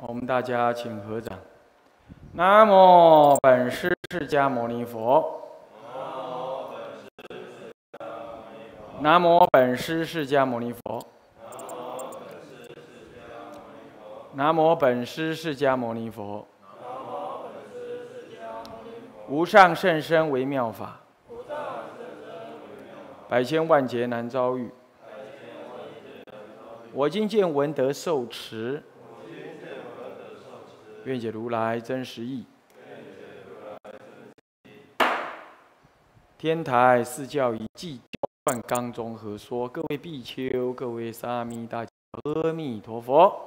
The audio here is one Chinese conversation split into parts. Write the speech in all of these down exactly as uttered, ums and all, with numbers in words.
我们大家请合掌。南无本师释迦牟尼佛。南无本师释迦牟尼佛。南无本师释迦牟尼佛。无上甚深微妙法，百千万劫难遭遇。我今见闻得受持，愿解如来真实义。天台四教以记教灌纲中合说，各位比丘，各位沙弥，大家阿弥陀佛。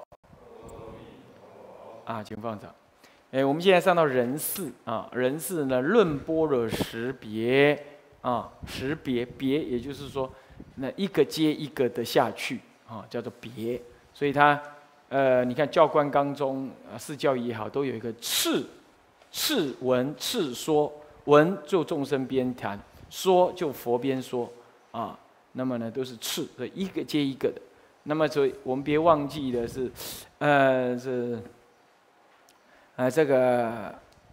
啊，请放掌。哎，我们现在上到人事啊，人事呢论般若识别啊，识别别，也就是说，那一个接一个的下去啊，叫做别。所以它呃，你看教官纲中啊，四教也好，都有一个次次闻次说，闻就众生边谈，说就佛边说啊。那么呢，都是次，所以一个接一个的。那么所以我们别忘记的是，呃，是。啊，这个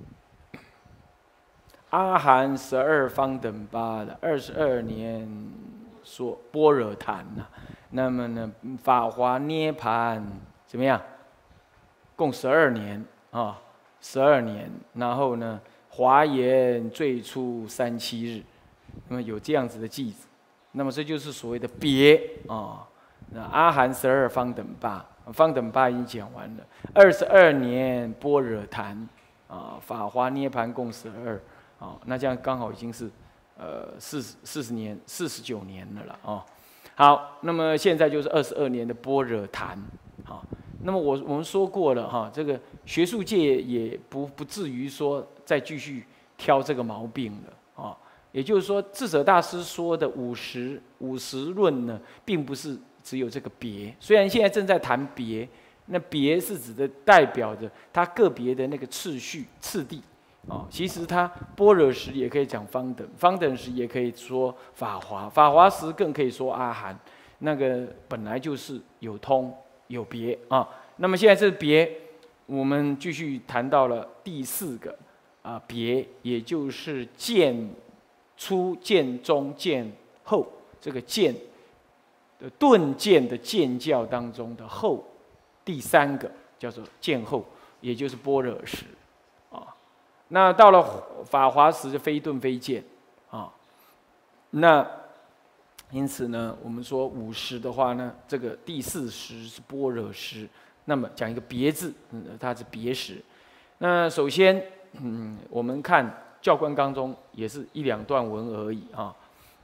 阿含十二方等八的二十二年说般若谈呐、啊，那么呢，法华涅盘怎么样？共十二年啊，十二年。然后呢，华严最初三七日，那么有这样子的句子。那么这就是所谓的别啊。那阿含十二方等八。方等八已经讲完了，二十二年般若谈啊，法华涅盘共十二啊，那这样刚好已经是呃四十四十年四十九年了了啊。好，那么现在就是二十二年的般若谈啊。那么我我们说过了哈，这个学术界也不不至于说再继续挑这个毛病了啊。也就是说，智者大师说的五十五十论呢，并不是。只有这个别，虽然现在正在谈别，那别是指的代表着它个别的那个次序、次第啊、哦。其实它般若时也可以讲方等，方等时也可以说法华，法华时更可以说阿含。那个本来就是有通有别啊。那么现在这别，我们继续谈到了第四个啊别，也就是见初、见中、见后，这个见。顿渐的渐教当中的后，第三个叫做渐后，也就是般若时啊。那到了法华时，就非顿非渐啊。那因此呢，我们说五时的话呢，这个第四时是般若时。那么讲一个别字，嗯，它是别时。那首先，嗯，我们看教官纲中也是一两段文而已啊。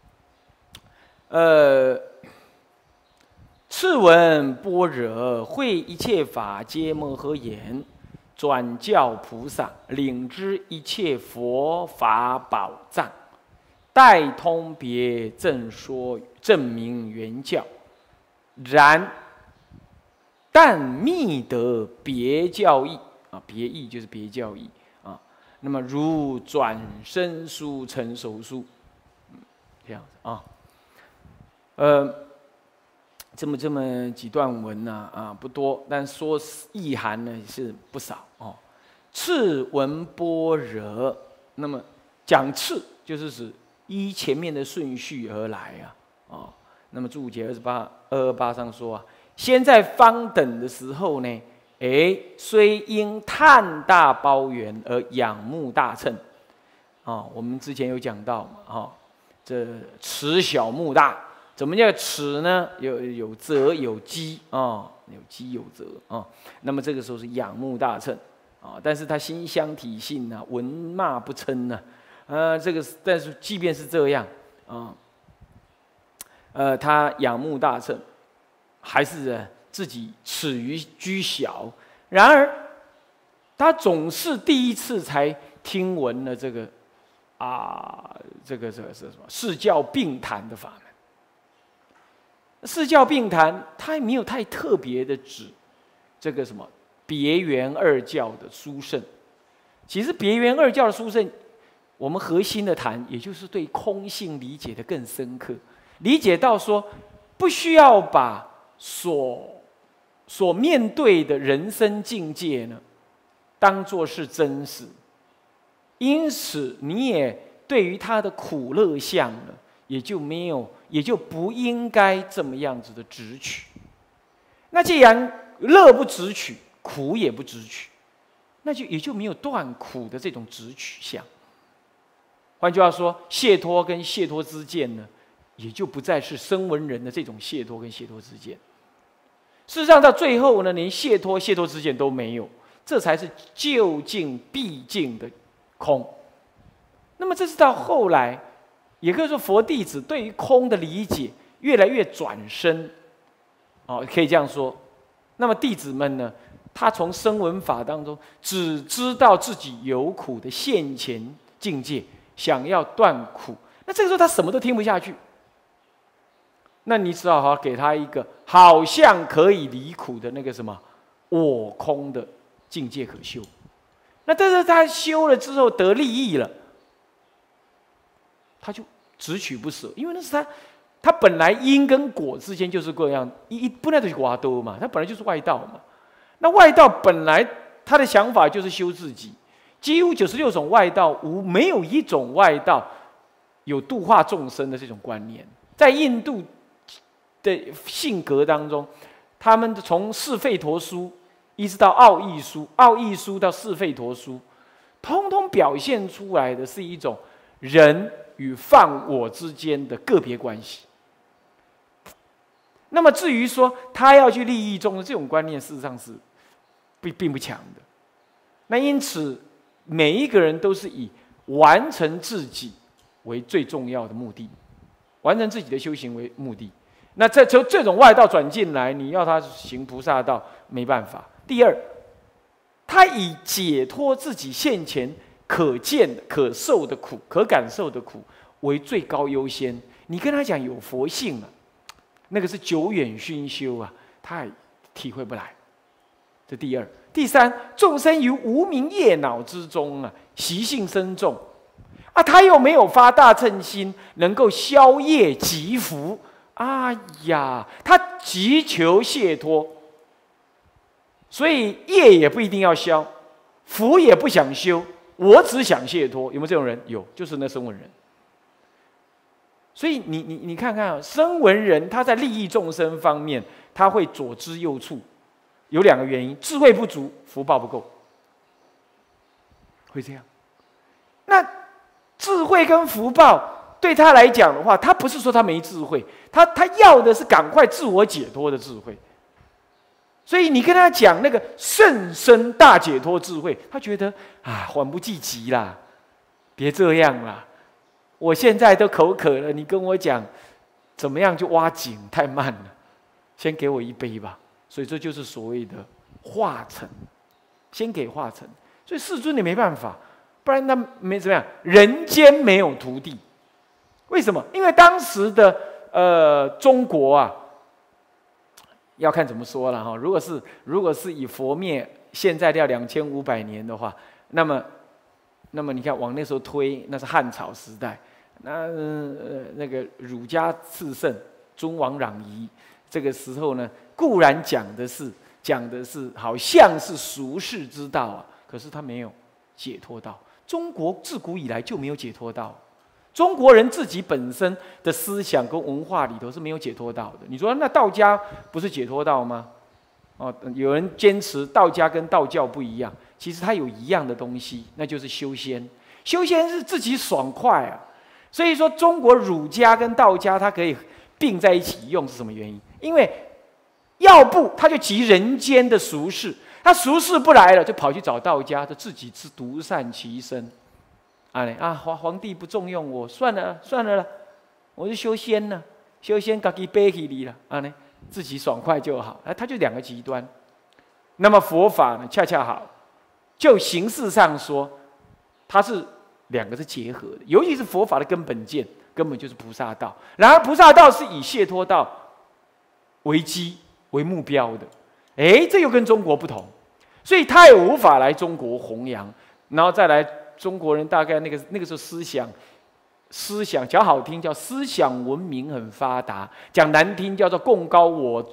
呃。次闻般若，会一切法皆摩诃言，转教菩萨，领知一切佛法宝藏，代通别正说，证明原教。然但密得别教义啊，别义就是别教义啊。那么如转生书、成熟书，嗯，这样子啊，呃。这么这么几段文呢、啊，啊不多，但说意涵呢是不少哦。次闻般若，那么讲次就是指依前面的顺序而来啊，哦。那么注解二十八二二八上说啊，先在方等的时候呢，哎，虽因叹大包圆而仰慕大乘，啊、哦，我们之前有讲到嘛，哈、哦，这持小慕大。怎么叫持呢？有有则有机啊、哦，有机有则啊、哦。那么这个时候是仰慕大乘啊、哦，但是他心相体性呢、啊，闻骂不嗔呢，呃，这个但是即便是这样啊、哦，呃，他仰慕大乘，还是、啊、自己耻于居小。然而，他总是第一次才听闻了这个啊，这个这个是什么？释教并谈的法门。释教并谈，它也没有太特别的指这个什么别圆二教的殊胜。其实别圆二教的殊胜，我们核心的谈，也就是对空性理解的更深刻，理解到说，不需要把所所面对的人生境界呢，当作是真实，因此你也对于他的苦乐相呢，也就没有，也就不应该这么样子的执取。那既然乐不执取，苦也不执取，那就也就没有断苦的这种执取相。换句话说，解脱跟解脱之见呢，也就不再是声闻人的这种解脱跟解脱之见。事实上，到最后呢，连解脱、解脱之见都没有，这才是究竟毕竟的空。那么，这是到后来，也可以说佛弟子对于空的理解越来越转深，哦，可以这样说。那么弟子们呢，他从声闻法当中只知道自己有苦的现前境界，想要断苦，那这个时候他什么都听不下去。那你只好给他一个好像可以离苦的那个什么我空的境界可修。那但是他修了之后得利益了，他就执取不舍，因为那是他，他本来因跟果之间就是这样，一不那就是瓜多嘛，他本来就是外道嘛。那外道本来他的想法就是修自己，几乎九十六种外道无没有一种外道有度化众生的这种观念，在印度的性格当中，他们从是吠陀书一直到奥义书，奥义书到是吠陀书，通通表现出来的是一种人与犯我之间的个别关系。那么至于说他要去利益众生，这种观念事实上是并并不强的。那因此，每一个人都是以完成自己为最重要的目的，完成自己的修行为目的。那这从这种外道转进来，你要他行菩萨道，没办法。第二，他以解脱自己现前可见、可受的苦、可感受的苦为最高优先。你跟他讲有佛性了，那个是久远熏修啊，他也体会不来。这第二。第三，众生于无明业恼之中啊，习性深重啊，他又没有发大乘心，能够消业积福。哎呀，他急求解脱，所以业也不一定要消，福也不想修，我只想解脱。有没有这种人？有，就是那声闻人。所以你你你看看啊，声闻人他在利益众生方面，他会左支右绌，有两个原因：智慧不足，福报不够，会这样。那智慧跟福报对他来讲的话，他不是说他没智慧，他他要的是赶快自我解脱的智慧。所以你跟他讲那个甚深大解脱智慧，他觉得啊，缓不济急啦，别这样啦，我现在都口渴了，你跟我讲怎么样就挖井，太慢了，先给我一杯吧。所以这就是所谓的化成，先给化成。所以世尊你没办法，不然他没怎么样，人间没有徒弟。为什么？因为当时的呃中国啊，要看怎么说了哈。如果是如果是以佛灭现在要两千五百年的话，那么那么你看往那时候推，那是汉朝时代，那、呃、那个儒家炽盛，尊王攘夷，这个时候呢，固然讲的是讲的是好像是俗世之道啊，可是他没有解脱道。中国自古以来就没有解脱道。中国人自己本身的思想跟文化里头是没有解脱道的。你说那道家不是解脱道吗？哦，有人坚持道家跟道教不一样，其实它有一样的东西，那就是修仙。修仙是自己爽快啊，所以说中国儒家跟道家它可以并在一起用，是什么原因？因为要不他就急人间的俗事，他俗事不来了，就跑去找道家，就自己是独善其身。啊，皇皇帝不重用我，算了算了啦，我就修仙了，修仙自己背起你了，啊呢，自己爽快就好。啊，他就两个极端。那么佛法呢，恰恰好，就形式上说，它是两个是结合的。尤其是佛法的根本见，根本就是菩萨道。然而菩萨道是以解脱道为基为目标的，哎，这又跟中国不同，所以他也无法来中国弘扬，然后再来。中国人大概那个那个时候思想，思想讲好听叫思想文明很发达，讲难听叫做共高我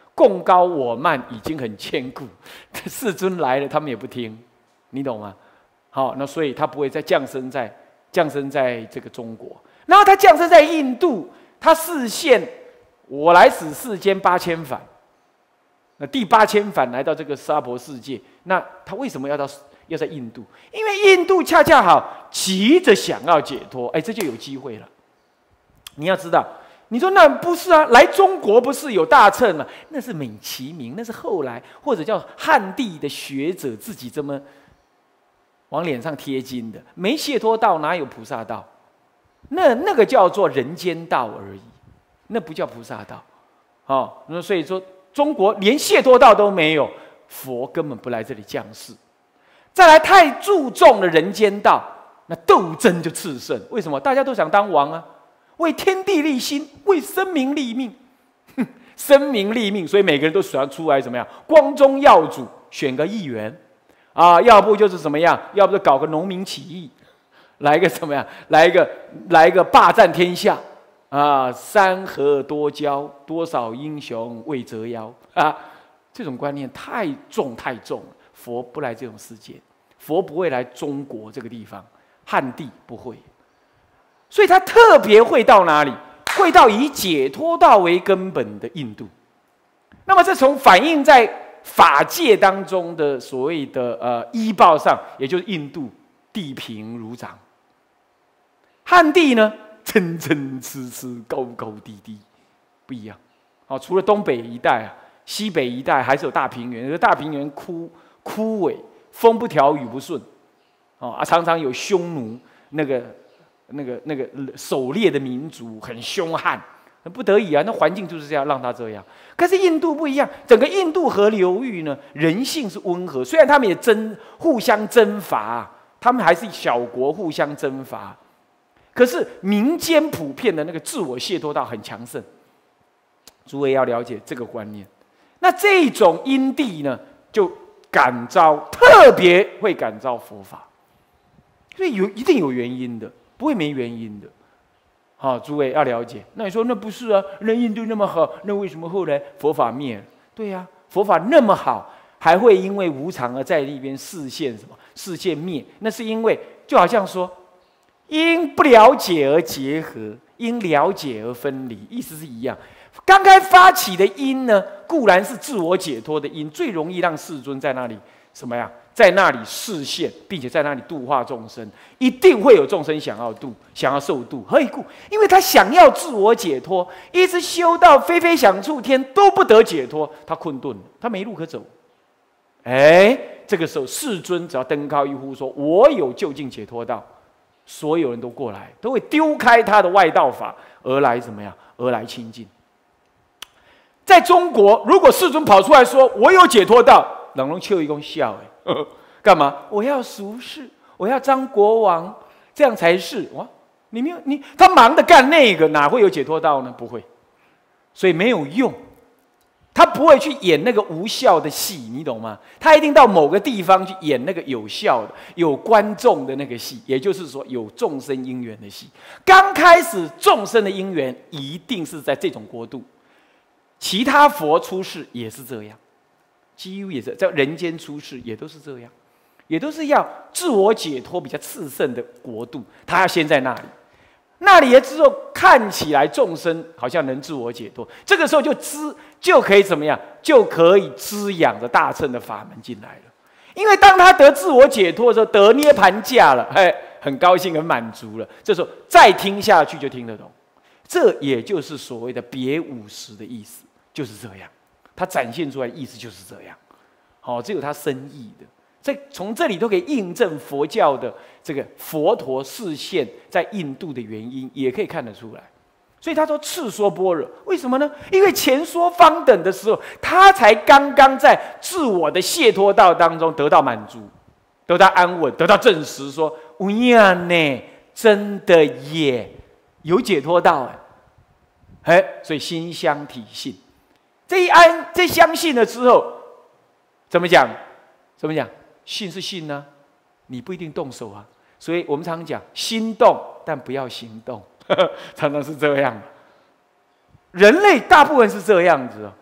共高我慢已经很坚固，世尊来了，他们也不听，你懂吗？好，那所以他不会再降生在降生在这个中国，然后他降生在印度，他示现我来使世间八千返，那第八千返来到这个娑婆世界，那他为什么要到要在印度？因为印度恰恰好急着想要解脱，哎，这就有机会了。你要知道，你说那不是啊？来中国不是有大乘吗？那是美其名，那是后来或者叫汉地的学者自己这么往脸上贴金的。没解脱道，哪有菩萨道？那那个叫做人间道而已，那不叫菩萨道。哦，那所以说中国连解脱道都没有，佛根本不来这里降世。再来，太注重了人间道，那斗争就炽盛。为什么？大家都想当王啊，为天地立心，为生民立命。哼，生民立命，所以每个人都想要出来怎么样？光宗耀祖，选个议员啊，要不就是怎么样？要不就搞个农民起义，来一个怎么样？来一个来一个霸占天下啊！山河多骄，多少英雄为折腰啊！这种观念太重太重了。佛不来这种世界，佛不会来中国这个地方，汉地不会，所以他特别会到哪里？会到以解脱道为根本的印度。那么这从反映在法界当中的所谓的呃依报上，也就是印度地平如掌，汉地呢参参差差，高高低低，不一样。好，除了东北一带啊，西北一带还是有大平原，有大平原枯枯萎，风不调雨不顺，哦啊，常常有匈奴那个那个那个狩猎的民族很凶悍，不得已啊，那环境就是这样，让他这样。可是印度不一样，整个印度河流域呢，人性是温和，虽然他们也征互相征伐，他们还是小国互相征伐，可是民间普遍的那个自我解脱道很强盛。诸位要了解这个观念。那这种因地呢，就感召，特别会感召佛法，所以有一定有原因的，不会没原因的。好，诸位要了解。那你说那不是啊？那印度那么好，那为什么后来佛法灭了？对呀、啊，佛法那么好，还会因为无常而在那边示现什么？示现灭？那是因为就好像说，因不了解而结合，因了解而分离，意思是一样。刚开发起的因呢，固然是自我解脱的因，最容易让世尊在那里什么呀？在那里示现，并且在那里度化众生，一定会有众生想要度，想要受度。何以故？因为他想要自我解脱，一直修到非非想处天都不得解脱，他困顿了，他没路可走。哎，这个时候世尊只要登高一呼说：“我有究竟解脱道”，所有人都过来，都会丢开他的外道法，而来怎么样？而来亲近。在中国，如果世尊跑出来说：“我有解脱道”，冷龙秋一公笑哎，干嘛？我要俗世，我要当国王，这样才是哇！你没有你，他忙着干那个，哪会有解脱道呢？不会，所以没有用。他不会去演那个无效的戏，你懂吗？他一定到某个地方去演那个有效的、有观众的那个戏，也就是说有众生因缘的戏。刚开始众生的因缘一定是在这种国度。其他佛出世也是这样，几乎也是在人间出世，也都是这样，也都是要自我解脱比较炽盛的国度，他要先在那里，那里也之后看起来众生好像能自我解脱，这个时候就滋就可以怎么样，就可以滋养着大乘的法门进来了。因为当他得自我解脱的时候，得涅盘驾了，嘿，很高兴很满足了，这时候再听下去就听得懂，这也就是所谓的别五十的意思。就是这样，他展现出来的意思就是这样，好、哦，这有他深意的。这从这里都可以印证佛教的这个佛陀示现在印度的原因，也可以看得出来。所以他说次说般若，为什么呢？因为前说方等的时候，他才刚刚在自我的解脱道当中得到满足，得到安稳，得到证实说，无呀呢，真的也有解脱道哎，哎，所以心相体性。这一安，这相信了之后，怎么讲？怎么讲？信是信呢、啊，你不一定动手啊。所以我们常常讲，心动但不要行动，呵呵常常是这样。人类大部分是这样子哦。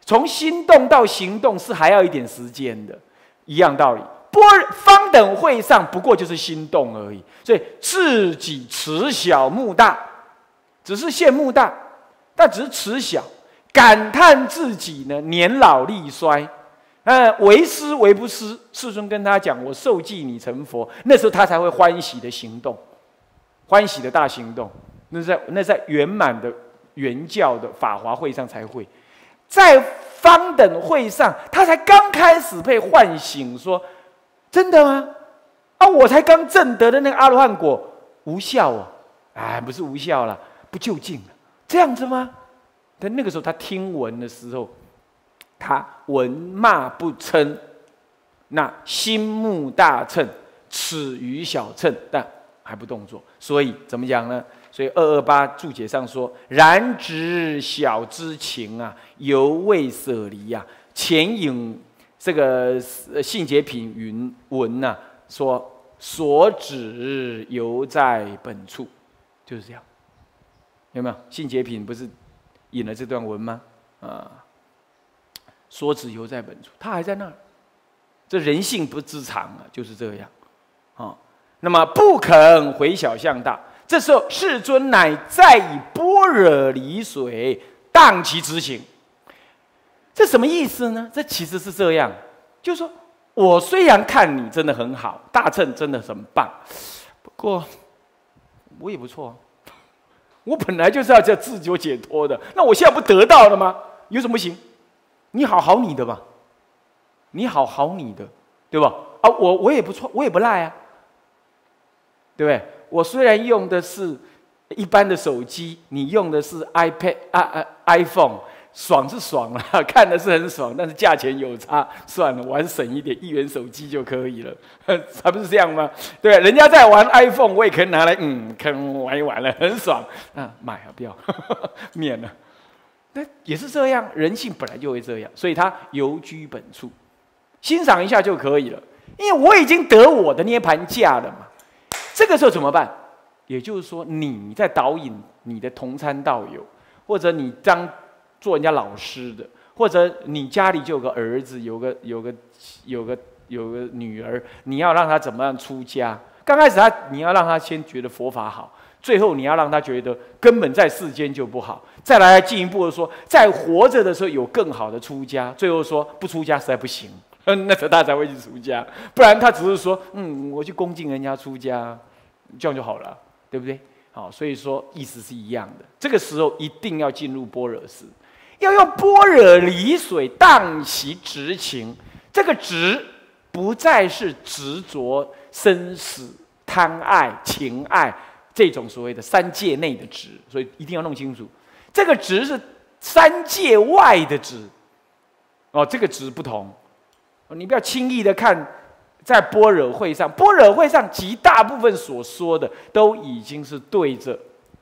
从心动到行动是还要一点时间的，一样道理。般方等会上不过就是心动而已，所以自己慈小目大，只是现目大，但只是慈小，感叹自己呢年老力衰，呃，为师为不师。世尊跟他讲：“我受记你成佛。”那时候他才会欢喜的行动，欢喜的大行动。那在那在圆满的圆教的法华会上才会，在方等会上，他才刚开始被唤醒，说。真的吗？啊，我才刚证得的那个阿罗汉果无效哦，哎，不是无效了，不究竟了，这样子吗？但那个时候他听闻的时候，他闻骂不嗔，那心目大称，耻于小称，但还不动作。所以怎么讲呢？所以二二八注解上说：“然知小之情啊，犹未舍离啊，前引。”这个信解品云文呐、啊、说所指犹在本处，就是这样，有没有？信解品不是引了这段文吗？啊，所指犹在本处，他还在那儿。这人性不知常啊，就是这样啊。那么不肯回小向大，这时候世尊乃再以般若离水荡其直行。这什么意思呢？这其实是这样，就是说我虽然看你真的很好，大乘真的很棒，不过我也不错、啊，我本来就是要叫自求解脱的，那我现在不得到了吗？有什么不行？你好好你的吧，你好好你的，对吧？啊，我我也不错，我也不赖啊，对不对？我虽然用的是一般的手机，你用的是 iPad 啊啊 iPhone。爽是爽了，看的是很爽，但是价钱有差，算了，我还是省一点，一元手机就可以了，还不是这样吗？对，人家在玩 iPhone， 我也可以拿来，嗯，看玩一玩了，很爽啊，买啊，不要，免了。那也是这样，人性本来就会这样，所以他游居本处，欣赏一下就可以了，因为我已经得我的涅盘价了嘛。这个时候怎么办？也就是说，你在导引你的同参道友，或者你当做人家老师的，或者你家里就有个儿子，有个有个有个有个女儿，你要让他怎么样出家？刚开始他你要让他先觉得佛法好，最后你要让他觉得根本在世间就不好，再来进一步的说，在活着的时候有更好的出家，最后说不出家实在不行，那时候他才会去出家，不然他只是说嗯，我去恭敬人家出家，这样就好了，对不对？好，所以说意思是一样的。这个时候一定要进入般若识。要用般若离水荡其直情，这个执不再是执着生死、贪爱、情爱这种所谓的三界内的执，所以一定要弄清楚，这个执是三界外的执。哦，这个执不同，你不要轻易的看，在般若会上，般若会上极大部分所说的都已经是对着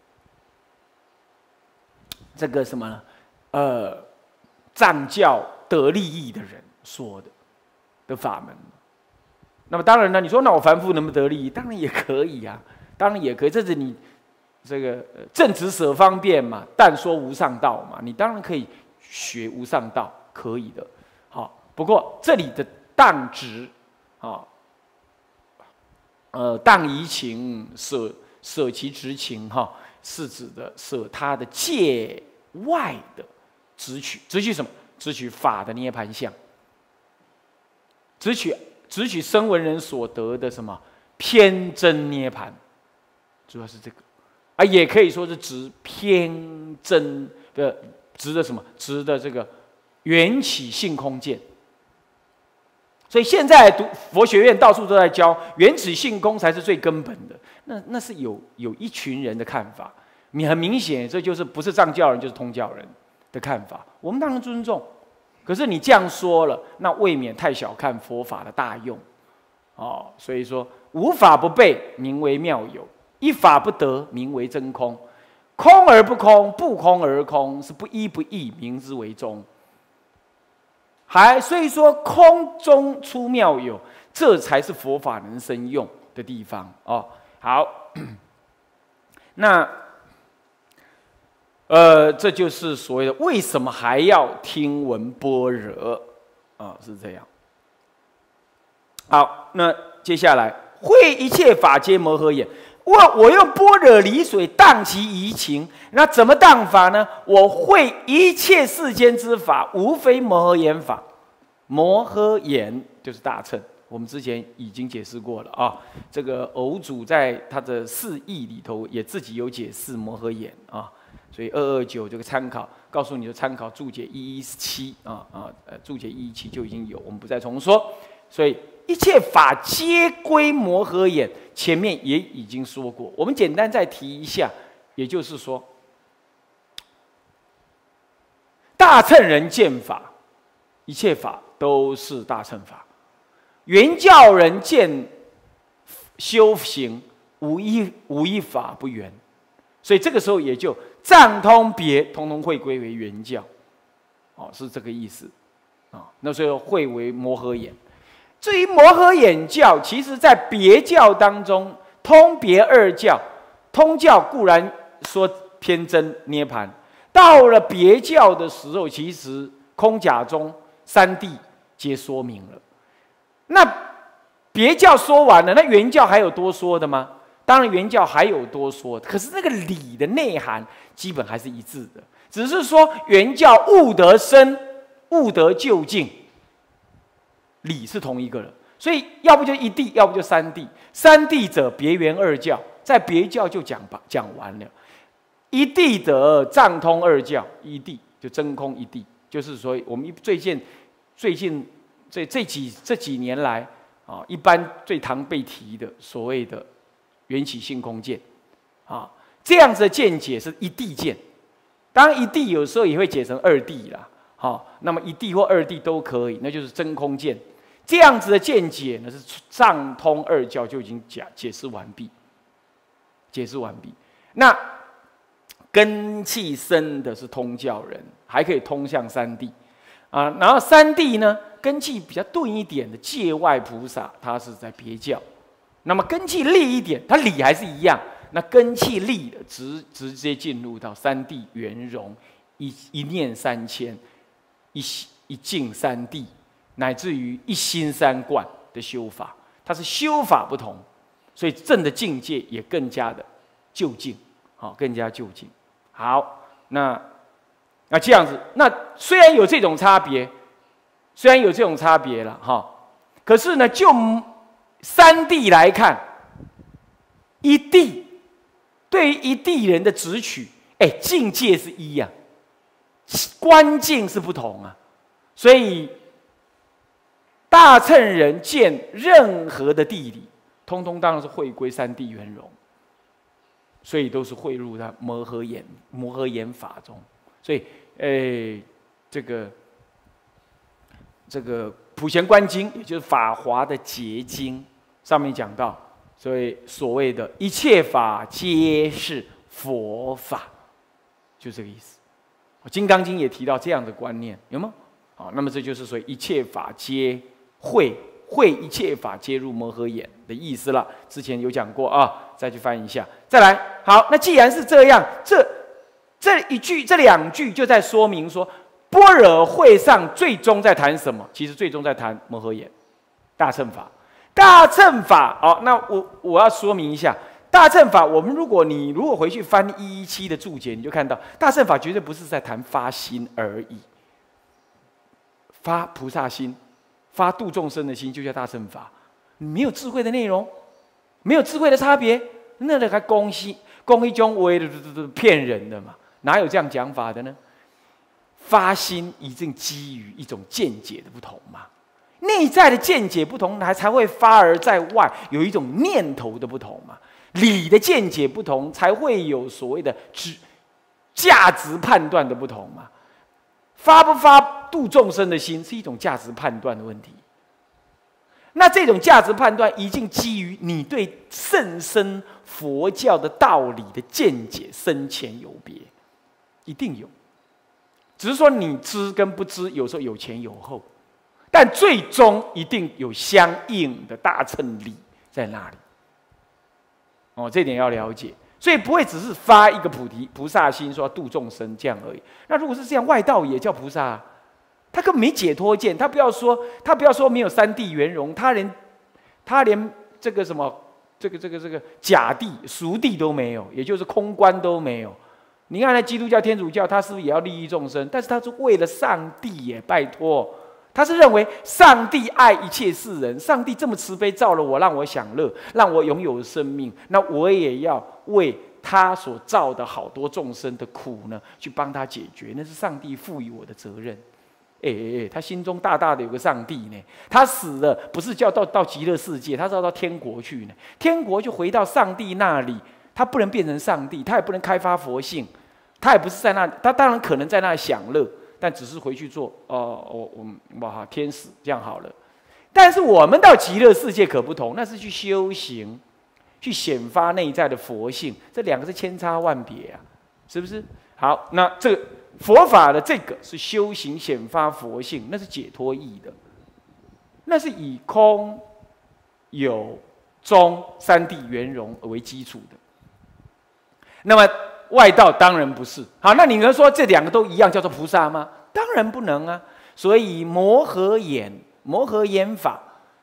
这个什么呢？呃，藏教得利益的人说的的法门。那么当然呢，你说那我凡夫能不能得利益？当然也可以啊，当然也可以。这是你这个正直舍方便嘛，但说无上道嘛，你当然可以学无上道，可以的。好，不过这里的荡直啊，呃，荡移情，舍舍其直情哈，是指的舍他的界外的。直取，直取什么？直取法的涅盘相，直取直取声闻人所得的什么偏真涅盘，主要是这个，啊，也可以说是指偏真的，指的什么？指的这个缘起性空见。所以现在读佛学院到处都在教缘起性空才是最根本的，那那是有有一群人的看法，你很明显，这就是不是藏教人就是通教人的看法，我们当然尊重。可是你这样说了，那未免太小看佛法的大用，哦，所以说无法不备，名为妙有；一法不得，名为真空。空而不空，不空而空，是不一不异，名之为中。还所以说，空中出妙有，这才是佛法能生用的地方哦。好，那。 呃，这就是所谓的为什么还要听闻般若啊？是这样。好，那接下来会一切法皆摩诃眼。我我用般若离水荡其疑情，那怎么荡法呢？我会一切世间之法，无非摩诃眼法。摩诃眼就是大乘。我们之前已经解释过了啊，这个偶主在他的释义里头也自己有解释摩诃眼啊，所以二二九这个参考，告诉你的参考注解一一七啊啊呃注解一一七就已经有，我们不再重说。所以一切法皆归摩诃眼，前面也已经说过，我们简单再提一下，也就是说，大乘人见法，一切法都是大乘法。原教人见修行无一无一法不圆，所以这个时候也就藏通别通通会归为原教，哦，是这个意思，啊、哦，那所以会为摩诃眼。至于摩诃眼教，其实在别教当中，通别二教，通教固然说偏真涅盘，到了别教的时候，其实空假中三谛皆说明了。那别教说完了，那原教还有多说的吗？当然，原教还有多说的，可是那个理的内涵基本还是一致的，只是说原教悟得深，悟得究竟，理是同一个了。所以要不就一谛，要不就三谛。三谛者，别圆二教，在别教就讲吧，讲完了。一谛得藏通二教，一谛就真空一谛，就是说我们最近最近。这这几这几年来啊，一般最常被提的所谓的缘起性空见啊，这样子的见解是一谛见。当然，一谛有时候也会解成二谛啦，好，那么一谛或二谛都可以，那就是真空见。这样子的见解呢，是藏通二教就已经解解释完毕，解释完毕。那根器深的是通教人，还可以通向三谛啊，然后三谛呢？根器比较钝一点的界外菩萨，他是在别教；那么根器利一点，他理还是一样。那根器利的直直接进入到三谛圆融，一一念三千，一一境三谛，乃至于一心三观的修法，它是修法不同，所以证的境界也更加的究竟，好，更加究竟。好，那那这样子，那虽然有这种差别。虽然有这种差别了哈，可是呢，就三谛来看，一谛对于一谛人的直取，哎，境界是一呀、啊，观境是不同啊，所以大乘人见任何的谛理，通通当然是会归三谛圆融，所以都是汇入到摩诃眼摩诃眼法中，所以，哎，这个。这个《普贤观经》，也就是《法华》的结经，上面讲到，所以所谓的一切法皆是佛法，就这个意思。《金刚经》也提到这样的观念，有吗？好，那么这就是说一切法皆会会一切法皆入摩诃眼的意思了。之前有讲过啊，再去翻一下。再来，好，那既然是这样，这这一句、这两句就在说明说。般若会上最终在谈什么？其实最终在谈摩诃眼，大乘法。大乘法，哦，那我我要说明一下，大乘法，我们如果你如果回去翻一一七的注解，你就看到大乘法绝对不是在谈发心而已，发菩萨心、发度众生的心就叫大乘法。没有智慧的内容，没有智慧的差别，那个还公西公一种为的骗人的嘛？哪有这样讲法的呢？发心一定基于一种见解的不同嘛，内在的见解不同，还才会发而在外有一种念头的不同嘛。理的见解不同，才会有所谓的值价值判断的不同嘛。发不发度众生的心是一种价值判断的问题。那这种价值判断已经基于你对甚深佛教的道理的见解深浅有别，一定有。只是说你知跟不知，有时候有前有后，但最终一定有相应的大乘理在那里。哦，这点要了解。 所以不会只是发一个菩提菩萨心，说要度众生这样而已。那如果是这样，外道也叫菩萨啊，他根本没解脱见，他不要说他不要说没有三谛圆融，他连他连这个什么这个这个这个假谛俗谛都没有，也就是空观都没有。你看，那基督教、天主教，他是不是也要利益众生？但是他是为了上帝耶，拜托。他是认为上帝爱一切世人，上帝这么慈悲造了我，让我享乐，让我拥有生命，那我也要为他所造的好多众生的苦呢，去帮他解决，那是上帝赋予我的责任。哎哎哎，他心中大大的有个上帝呢，他死了不是叫到到极乐世界，他是要到天国去呢，天国就回到上帝那里，他不能变成上帝，他也不能开发佛性，他也不是在那里，他当然可能在那里享乐。但只是回去做哦，我我们哇天使这样好了。但是我们到极乐世界可不同，那是去修行，去显发内在的佛性，这两个是千差万别啊，是不是？好，那这个佛法的这个是修行显发佛性，那是解脱义的，那是以空有中三谛圆融为基础的。那么外道当然不是。好，那你能说这两个都一样叫做菩萨吗？当然不能啊。所以摩诃眼，摩诃眼法，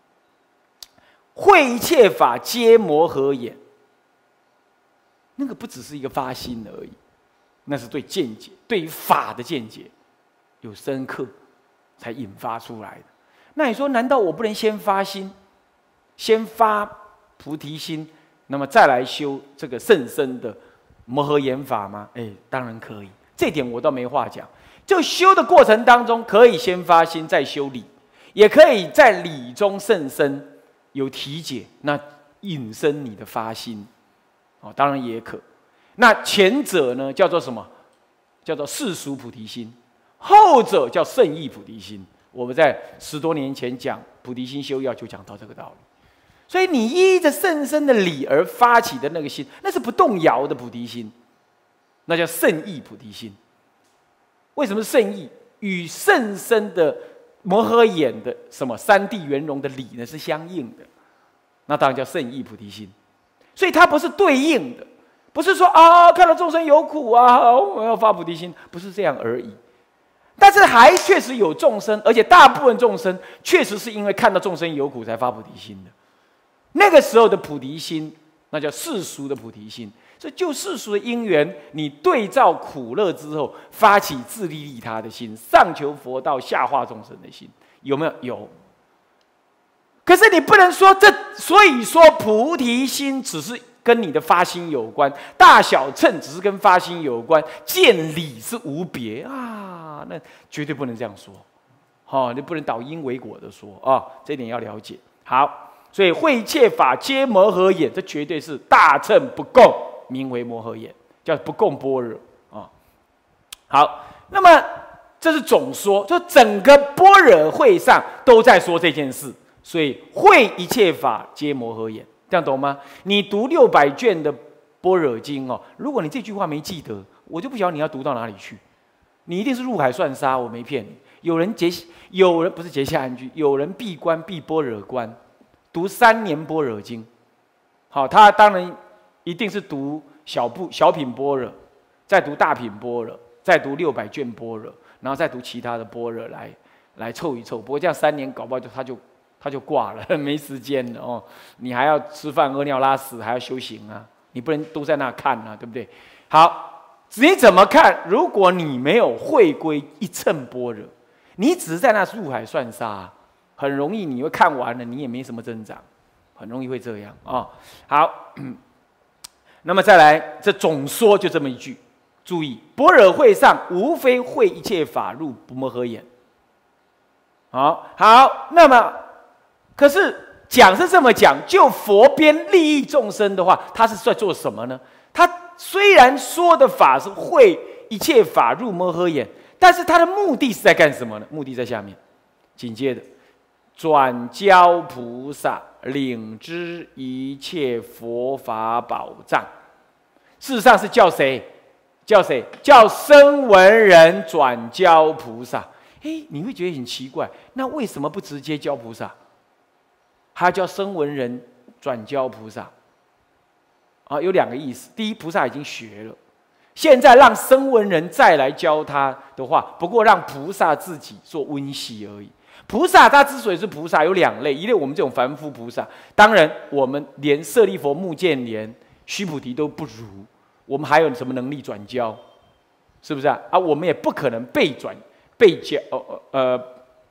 会一切法皆摩诃眼。那个不只是一个发心而已，那是对见解，对于法的见解有深刻才引发出来的。那你说，难道我不能先发心，先发菩提心，那么再来修这个甚深的摩诃眼法吗？哎，当然可以，这点我倒没话讲。就修的过程当中，可以先发心，再修理，也可以在理中甚深有体解，那引申你的发心，哦，当然也可。那前者呢，叫做什么？叫做世俗菩提心；后者叫圣意菩提心。我们在十多年前讲菩提心修要，就讲到这个道理。所以你依着甚深的理而发起的那个心，那是不动摇的菩提心，那叫圣意菩提心。为什么是圣意？与甚深的摩诃眼的什么三谛圆融的理呢是相应的，那当然叫圣意菩提心。所以它不是对应的，不是说啊看到众生有苦啊，我要发菩提心，不是这样而已。但是还确实有众生，而且大部分众生确实是因为看到众生有苦才发菩提心的。那个时候的菩提心，那叫世俗的菩提心。所以就世俗的因缘，你对照苦乐之后，发起自利利他的心，上求佛道，下化众生的心，有没有？有。可是你不能说这，所以说菩提心只是跟你的发心有关，大小乘只是跟发心有关，见理是无别啊，那绝对不能这样说。好、哦，你不能倒因为果的说啊、哦，这一点要了解。好。所以会一切法皆摩诃眼，这绝对是大乘不共，名为摩诃眼，叫不共般若啊。好，那么这是总说，就整个般若会上都在说这件事。所以会一切法皆摩诃眼，这样懂吗？你读六百卷的般若经哦，如果你这句话没记得，我就不晓得你要读到哪里去。你一定是入海算沙，我没骗你。有人结，有人不是结下安居，有人闭关闭般若关。读三年般若经，好，他当然一定是读小部小品般若，再读大品般若，再读六百卷般若，然后再读其他的般若来来凑一凑。不过这样三年搞不好就他就他就挂了，没时间了哦。你还要吃饭、屙尿、拉屎，还要修行啊，你不能都在那看啊，对不对？好，你怎么看？如果你没有会归一乘般若，你只是在那入海算沙、啊。很容易你会看完了，你也没什么增长，很容易会这样啊、哦。好，那么再来，这总说就这么一句，注意，般若会上无非会一切法入不摩诃眼。好，好，那么可是讲是这么讲，就佛边利益众生的话，他是在做什么呢？他虽然说的法是会一切法入摩诃眼，但是他的目的是在干什么呢？目的在下面，紧接着。转教菩萨领知一切佛法宝藏，事实上是叫谁？叫谁？叫声闻人转教菩萨。哎，你会觉得很奇怪，那为什么不直接教菩萨？还叫声闻人转教菩萨？ 啊，有两个意思。第一，菩萨已经学了，现在让声闻人再来教他的话，不过让菩萨自己做温习而已。菩萨他之所以是菩萨，有两类，一类我们这种凡夫菩萨，当然我们连舍利弗、目犍连、须菩提都不如，我们还有什么能力转教？是不是啊？啊，我们也不可能被转被教，呃呃。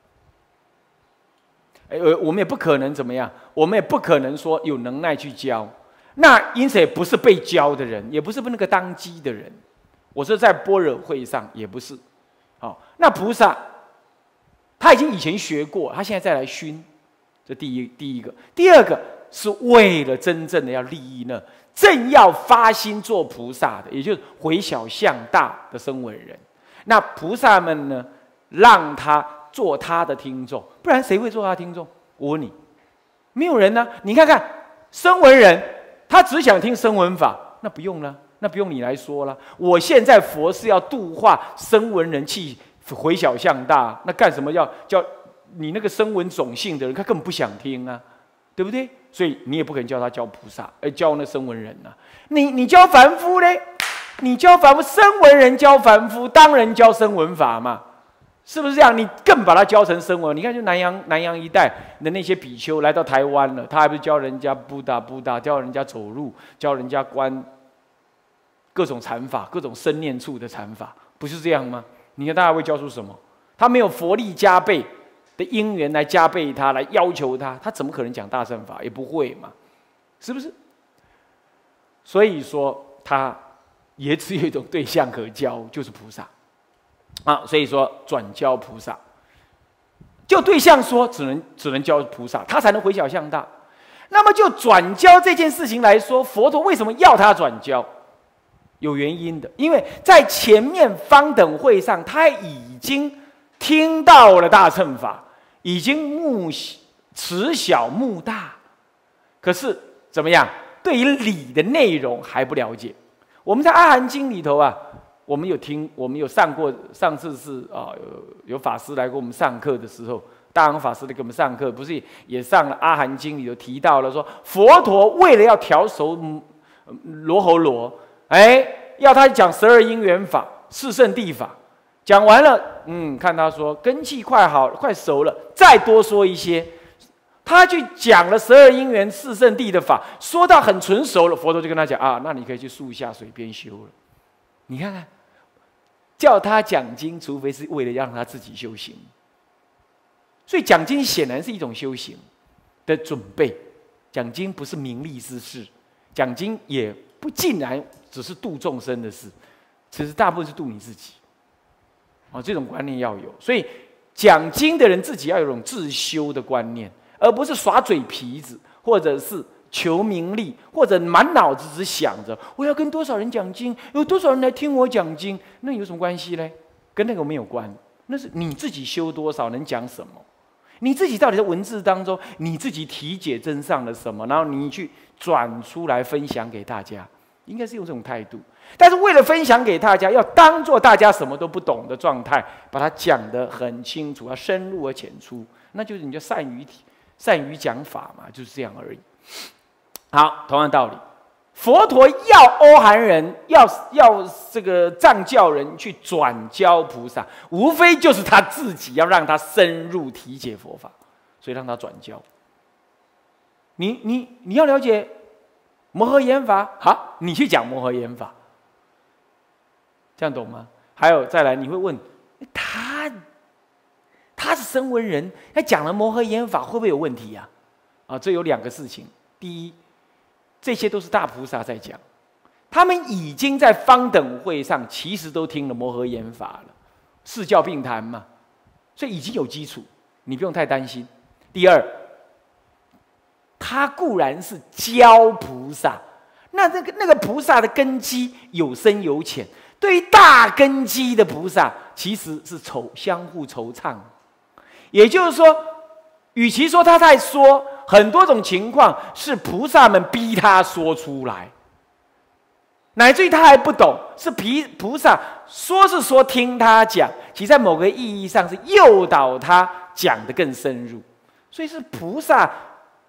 呃，我们也不可能怎么样，我们也不可能说有能耐去教。那因此也不是被教的人，也不是那个当机的人。我说在般若会上也不是。好，那菩萨他已经以前学过，他现在再来熏，这第一第一个。第二个是为了真正的要利益呢，正要发心做菩萨的，也就是回小向大的声闻人。那菩萨们呢，让他做他的听众，不然谁会做他的听众？我问你，没有人呢、啊。你看看声闻人，他只想听声闻法，那不用了，那不用你来说了。我现在佛是要度化声闻人去回小向大，那干什么要叫你那个声闻种性的人，他根本不想听啊，对不对？所以你也不可能叫他教菩萨，而教那声闻人啊。你你教凡夫呢？你教凡夫，声闻人教凡夫，当然教声闻法嘛。是不是这样？你更把他教成声闻。你看，就南洋南洋一带的那些比丘来到台湾了，他还不是教人家布达布达，教人家走路，教人家观各种禅法，各种生念处的禅法，不是这样吗？你看他还会教出什么？他没有佛力加倍的因缘来加倍他，来要求他，他怎么可能讲大乘法？也不会嘛，是不是？所以说，他也只有一种对象可教，就是菩萨。啊，所以说转教菩萨，就对象说，只能只能教菩萨，他才能回小向大。那么就转教这件事情来说，佛陀为什么要他转教？有原因的，因为在前面方等会上，他已经听到了大乘法，已经目慈小目大，可是怎么样？对于理的内容还不了解。我们在《阿含经》里头啊。我们有听，我们有上过。上次是啊，有有法师来给我们上课的时候，大昂法师来给我们上课，不是也上了《阿含经》里头提到了说，佛陀为了要调熟罗睺罗，哎，要他讲十二因缘法、四圣谛法，讲完了，嗯，看他说根器快好，快熟了，再多说一些。他去讲了十二因缘、四圣谛的法，说到很纯熟了，佛陀就跟他讲啊，那你可以去树下水边修了。你看看，叫他讲经，除非是为了让他自己修行。所以讲经显然是一种修行的准备。讲经不是名利之事，讲经也不尽然只是度众生的事，其实大部分是度你自己。哦，这种观念要有。所以讲经的人自己要有一种自修的观念，而不是耍嘴皮子，或者是求名利，或者满脑子只想着我要跟多少人讲经，有多少人来听我讲经，那有什么关系呢？跟那个没有关，那是你自己修多少，能讲什么？你自己到底在文字当中，你自己体解真相了什么，然后你去转出来分享给大家，应该是用这种态度。但是为了分享给大家，要当做大家什么都不懂的状态，把它讲得很清楚，要深入而浅出，那就是你就善于善于讲法嘛，就是这样而已。好，同样道理，佛陀要阿含人，要要这个藏教人去转教菩萨，无非就是他自己要让他深入体解佛法，所以让他转教。你你你要了解摩诃言法，好，你去讲摩诃言法，这样懂吗？还有再来，你会问他，他是声闻人，他讲了摩诃言法，会不会有问题呀、啊？啊，这有两个事情。第一，这些都是大菩萨在讲，他们已经在方等会上其实都听了摩诃言法了，四教并谈嘛，所以已经有基础，你不用太担心。第二，他固然是教菩萨，那那个那个菩萨的根基有深有浅，对于大根基的菩萨，其实是筹相互筹畅。也就是说，与其说他在说，很多种情况是菩萨们逼他说出来，乃至于他还不懂，是菩萨说是说听他讲，其实在某个意义上是诱导他讲得更深入。所以是菩萨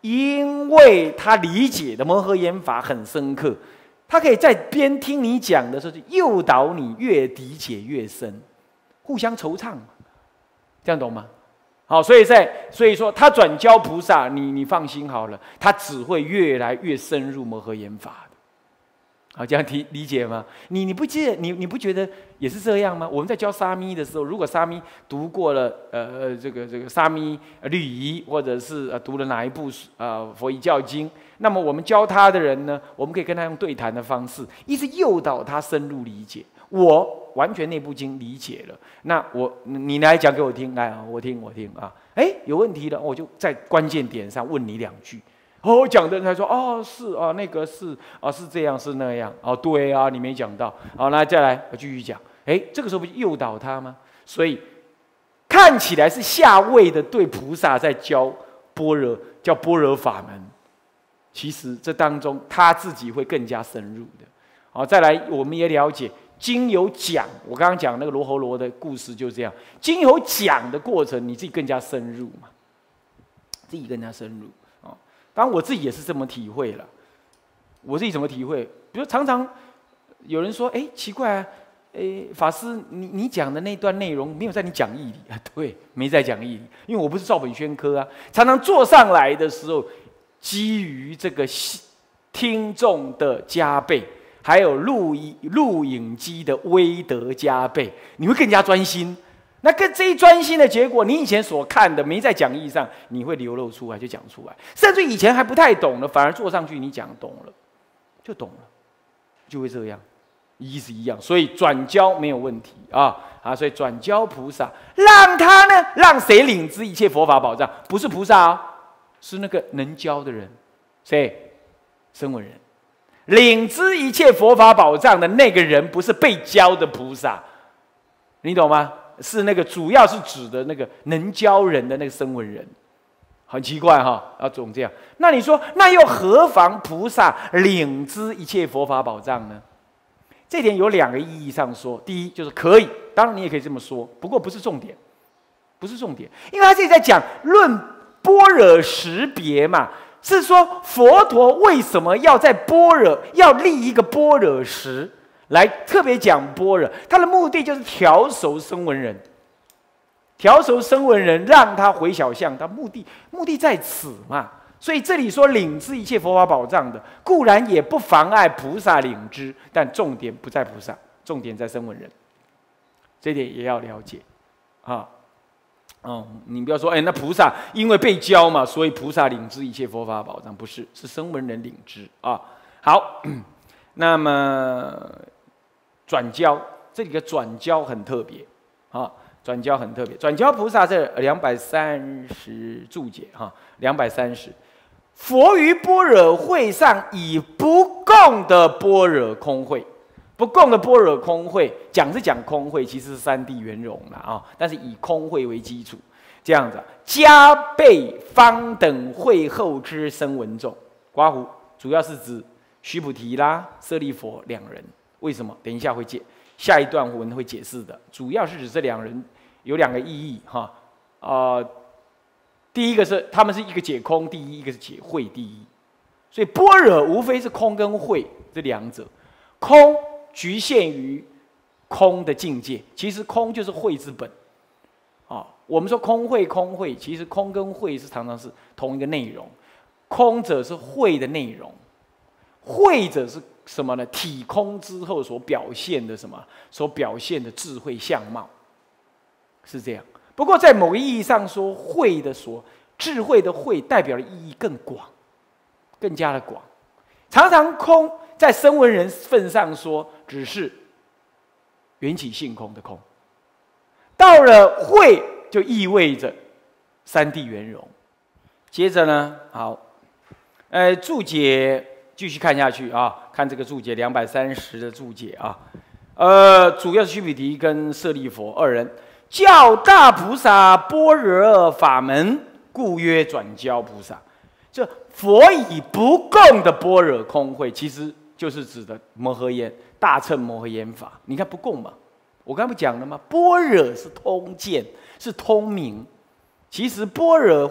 因为他理解的摩诃言法很深刻，他可以在边听你讲的时候，就诱导你越理解越深，互相惆怅嘛，这样懂吗？好，所以在所以说他转教菩萨，你你放心好了，他只会越来越深入摩诃言法的。好，这样理理解吗？你你不记得你你不觉得也是这样吗？我们在教沙弥的时候，如果沙弥读过了呃呃这个这个沙弥律仪，或者是呃读了哪一部呃佛遗教经，那么我们教他的人呢，我们可以跟他用对谈的方式，一直诱导他深入理解。我完全那部经理解了，那我你来讲给我听，来啊，我听我听啊，哎，有问题了，我就在关键点上问你两句。哦，讲的人才说哦是啊，那个是啊是这样是那样哦，对啊，你没讲到，好，那再来我继续讲，哎，这个时候不就诱导他吗？所以看起来是下位的对菩萨在教般若，叫般若法门，其实这当中他自己会更加深入的。好，再来我们也了解。经有讲，我刚刚讲那个罗睺罗的故事就是这样。经有讲的过程，你自己更加深入嘛，自己更加深入啊。当然我自己也是这么体会了。我自己怎么体会？比如常常有人说：“哎，奇怪啊，哎，法师，你你讲的那段内容没有在你讲义里啊？”对，没在讲义里，因为我不是照本宣科啊。常常坐上来的时候，基于这个听众的加倍。还有录影录影机的威德加倍，你会更加专心。那跟这一专心的结果，你以前所看的没在讲义上，你会流露出来就讲出来。甚至以前还不太懂了，反而坐上去你讲懂了，就懂了，就会这样，意思一样。所以转教没有问题啊啊！所以转教菩萨，让他呢，让谁领知一切佛法宝藏？不是菩萨啊、哦，是那个能教的人，谁？声闻人。领知一切佛法宝藏的那个人，不是被教的菩萨，你懂吗？是那个主要是指的那个能教人的那个声闻人，很奇怪哈，要总这样。那你说，那又何妨菩萨领知一切佛法宝藏呢？这点有两个意义上说，第一就是可以，当然你也可以这么说，不过不是重点，不是重点，因为他这里在讲论般若识别嘛。是说佛陀为什么要在般若要立一个般若识来特别讲般若？他的目的就是调熟声闻人，调熟声闻人，让他回小向，他目的目的在此嘛。所以这里说领知一切佛法宝藏的，固然也不妨碍菩萨领知，但重点不在菩萨，重点在声闻人，这点也要了解啊。哦，你不要说，哎，那菩萨因为被教嘛，所以菩萨领知一切佛法宝藏，不是，是声闻人领知啊。好，那么转教，这里的转教很特别啊，转教很特别。转教菩萨这两百三十注解哈，两百三十，佛于般若会上以不共的般若空会。不共的般若空会，讲是讲空会，其实是三谛圆融了啊，但是以空会为基础，这样子、啊、加倍方等会后之声闻众，刮胡主要是指须菩提啦、舍利弗两人。为什么？等一下会解，下一段文会解释的，主要是指这两人有两个意义哈。啊、呃，第一个是他们是一个解空第一，一个是解慧第一，所以般若无非是空跟慧这两者，空。局限于空的境界，其实空就是慧之本。啊，我们说空慧空慧，其实空跟慧是常常是同一个内容。空者是慧的内容，慧者是什么呢？体空之后所表现的什么？所表现的智慧相貌，是这样。不过在某个意义上说，慧的所智慧的慧代表的意义更广，更加的广。常常空。在声闻人份上说，只是缘起性空的空；到了慧，就意味着三谛圆融。接着呢，好，呃，注解继续看下去啊，看这个注解两百三十的注解啊，呃，主要是须菩提跟舍利弗二人，教大菩萨般若法门，故曰转教菩萨。这佛以不共的般若空慧，其实。就是指的摩诃言大乘摩诃言法，你看不共嘛？我刚才不讲了吗？般若是通见，是通明。其实般若会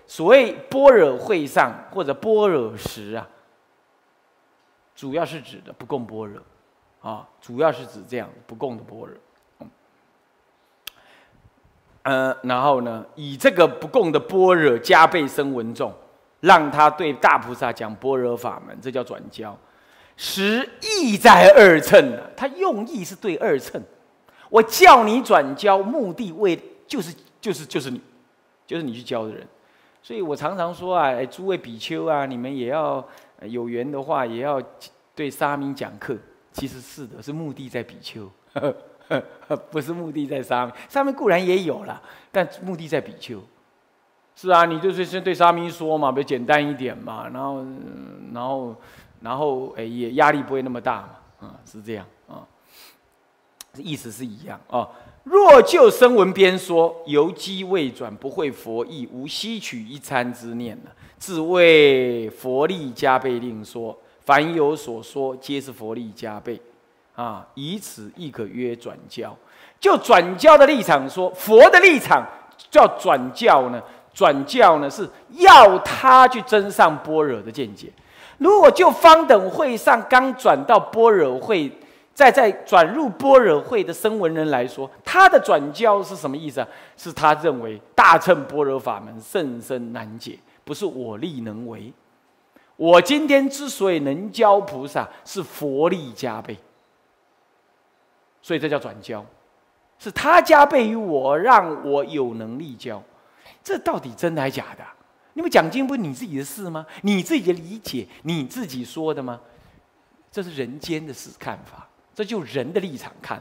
所谓般若会上或者般若时啊，主要是指的不共般若啊，主要是指这样不共的般若。呃，然后呢，以这个不共的般若加倍声闻众，让他对大菩萨讲般若法门，这叫转教。实意在二乘啊，他用意是对二乘。我叫你转教，目的为就是就是就是你，就是你去教的人。所以我常常说啊，哎，诸位比丘啊，你们也要有缘的话，也要对沙弥讲课。其实是的，是目的在比丘。不是目的在沙弥，沙弥固然也有啦，但目的在比丘。是啊，你就是先对沙弥说嘛，比较简单一点嘛，然后，然后，然后，哎，也压力不会那么大嘛，啊，是这样啊，意思是一样啊。若就声闻边说，由机未转，不会佛意，无吸取一参之念呢，自谓佛力加倍令说，凡有所说，皆是佛力加倍。啊，以此亦可曰转教。就转教的立场说，佛的立场叫转教呢？转教呢是要他去增上般若的见解。如果就方等会上刚转到般若会，再再转入般若会的声闻人来说，他的转教是什么意思啊？是他认为大乘般若法门甚深难解，不是我力能为。我今天之所以能教菩萨，是佛力加倍。所以这叫转教，是他加倍于我，让我有能力教。这到底真的还假的啊？你们讲经不是你自己的事吗？你自己的理解，你自己说的吗？这是人间的事看法，这就人的立场看，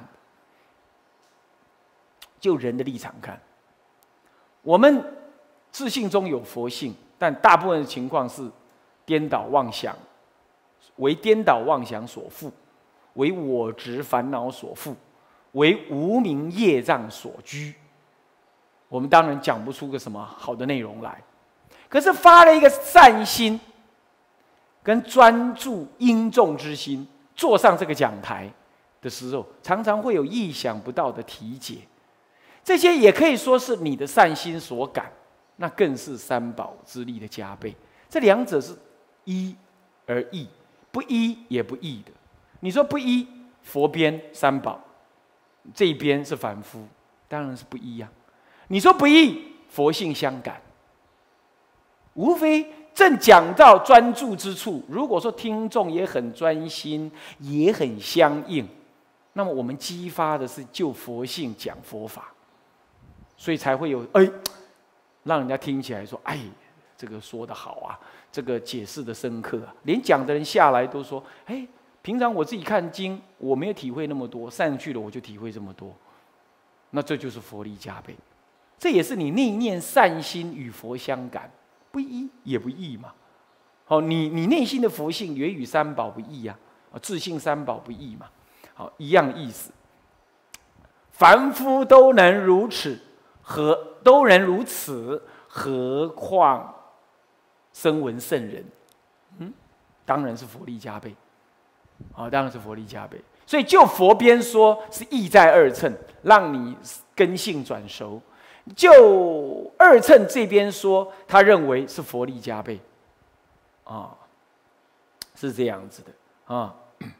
就人的立场看。我们自信中有佛性，但大部分的情况是颠倒妄想，为颠倒妄想所缚。为我执烦恼所缚，为无明业障所拘，我们当然讲不出个什么好的内容来。可是发了一个善心，跟专注因众之心，坐上这个讲台的时候，常常会有意想不到的体解。这些也可以说是你的善心所感，那更是三宝之力的加倍。这两者是一而异，不一也不异的。你说不一，佛边三宝，这一边是凡夫，当然是不一呀、啊。你说不异，佛性相感，无非正讲到专注之处。如果说听众也很专心，也很相应，那么我们激发的是就佛性讲佛法，所以才会有哎，让人家听起来说哎，这个说得好啊，这个解释的深刻啊，连讲的人下来都说哎。平常我自己看经，我没有体会那么多，上去了我就体会这么多，那这就是佛力加倍，这也是你内念善心与佛相感，不一也不异嘛。好，你你内心的佛性也与三宝不异啊，自性三宝不异嘛。好，一样意思。凡夫都能如此，何都能如此，何况声闻圣人？嗯，当然是佛力加倍。啊、哦，当然是佛力加倍。所以就佛边说是意在二乘，让你根性转熟；就二乘这边说，他认为是佛力加倍，啊、哦，是这样子的啊。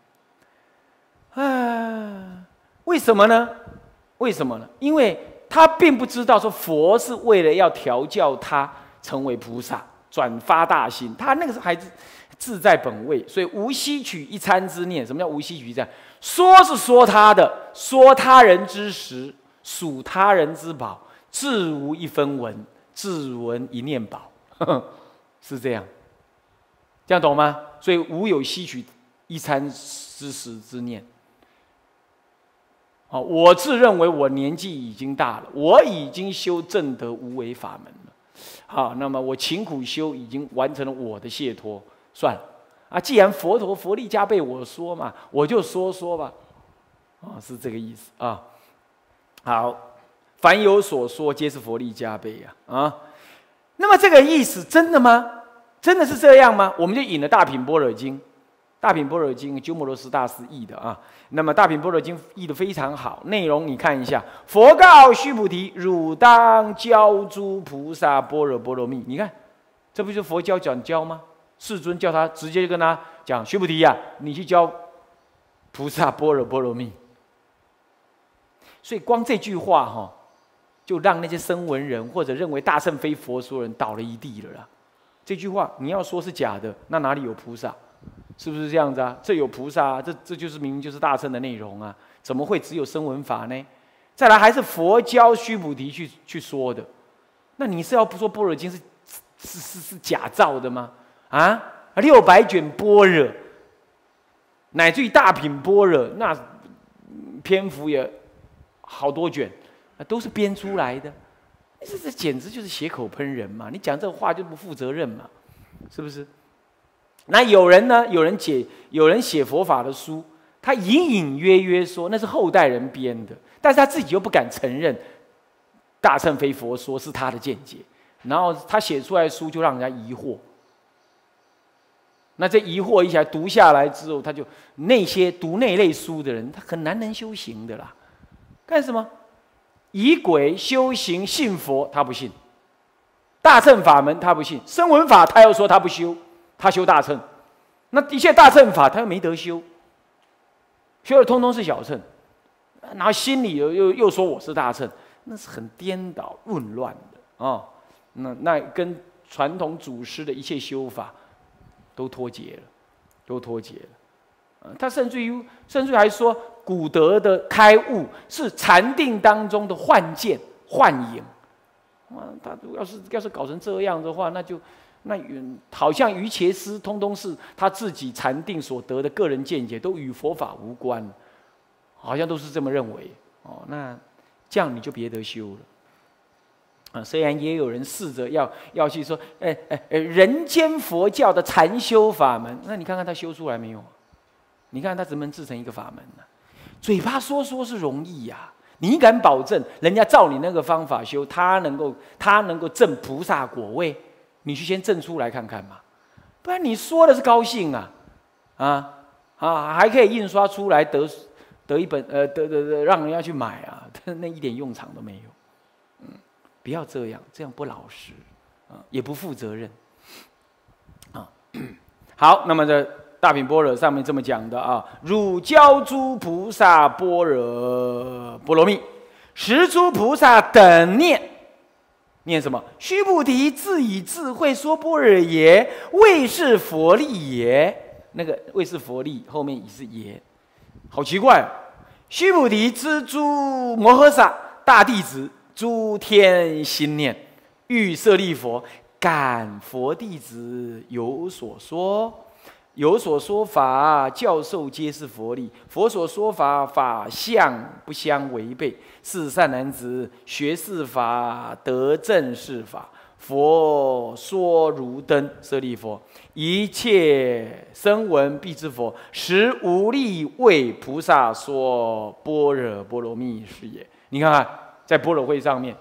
啊，为什么呢？为什么呢？因为他并不知道说佛是为了要调教他成为菩萨，转发大心。他那个时候还是。自在本位，所以无吸取一参之念。什么叫无吸取一参？说是说他的，说他人之实，属他人之宝，自无一分文，自闻一念宝，呵呵，是这样，这样懂吗？所以无有吸取一参之实之念。好，我自认为我年纪已经大了，我已经修正得无为法门了。好，那么我勤苦修，已经完成了我的解脱。算了啊，既然佛陀佛力加倍，我说嘛，我就说说吧，啊，是这个意思啊。好，凡有所说，皆是佛力加倍呀，啊。那么这个意思真的吗？真的是这样吗？我们就引了《大品般若经》，《 大品般若经》鸠摩罗什大师译的啊。那么《大品般若经》译得非常好，内容你看一下：佛告须菩提，汝当教诸菩萨般若波罗蜜。你看，这不就是佛教讲教吗？世尊叫他直接就跟他讲：须菩提呀、啊，你去教菩萨般若波罗蜜。所以光这句话哈、哦，就让那些声闻人或者认为大乘非佛说人倒了一地了啦。这句话你要说是假的，那哪里有菩萨？是不是这样子啊？这有菩萨、啊，这这就是明明就是大乘的内容啊，怎么会只有声闻法呢？再来还是佛教须菩提去去说的，那你是要不说般若经是是是是假造的吗？啊，六百卷般若，乃至于大品般若，那篇幅也好多卷，都是编出来的。这这简直就是血口喷人嘛！你讲这话就不负责任嘛，是不是？那有人呢？有人解，有人写佛法的书，他隐隐约约说那是后代人编的，但是他自己又不敢承认大乘非佛说是他的见解，然后他写出来的书就让人家疑惑。那这疑惑一起来读下来之后，他就那些读那类书的人，他很难能修行的啦。干什么？仪轨修行信佛，他不信；大乘法门他不信；声闻法他又说他不修，他修大乘。那一切大乘法他又没得修，修的通通是小乘，然后心里又又又说我是大乘，那是很颠倒混乱的啊、哦！那那跟传统祖师的一切修法都脱节了，都脱节了。他甚至于甚至于还说，古德的开悟是禅定当中的幻见、幻影。啊，他要是要是搞成这样的话，那就那好像瑜伽师通通是他自己禅定所得的个人见解，都与佛法无关，好像都是这么认为。哦，那这样你就别得修了。啊，虽然也有人试着要要去说，哎哎哎，人间佛教的禅修法门，那你看看他修出来没有？你看他怎么能制成一个法门呢、啊？嘴巴说说是容易呀、啊，你敢保证人家照你那个方法修，他能够他能够证菩萨果位？你去先证出来看看嘛，不然你说的是高兴啊，啊啊，还可以印刷出来得得一本呃得得得让人家去买啊，那一点用场都没有。嗯，不要这样，这样不老实啊，也不负责任啊。好，那么这。大品般若上面这么讲的啊，汝教诸菩萨般若波罗蜜，时诸菩萨等念，念什么？须菩提，自以智慧说般若耶？谓是佛力耶？那个谓是佛力后面已是耶，好奇怪、啊。须菩提知诸摩诃萨大弟子诸天心念，欲舍利弗，感佛弟子有所说。有所说法，教授皆是佛力。佛所说法，法相不相违背。是善男子，学是法，得正是法。佛说如灯，舍利弗，一切声闻必知佛，实无力为菩萨说般若波罗蜜是也。你看看，在般若会上面，